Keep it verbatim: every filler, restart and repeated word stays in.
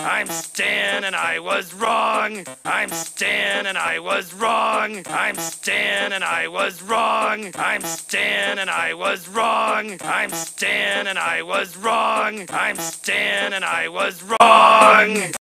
I'm Stan and I was wrong. I'm Stan and I was wrong. I'm Stan and I was wrong. I'm Stan and I was wrong. I'm Stan and I was wrong. I'm Stan and I was wrong.